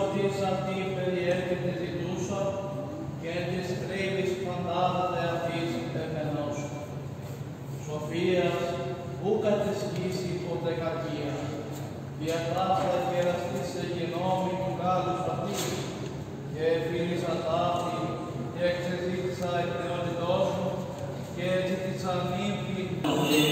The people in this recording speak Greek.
της αυτή περιέρχεται ζητούσα και της κρύβης φαντάζεται αυτής επενός. Σοφίας, ου κατεσχύσει ποτέ κακία, διατάφτα και εραστήσε γενόμη του κάλους αυτής, και φίλησα τάφη και εξεζήτησα εκ νεότητός μου, και έτσι της ανήπη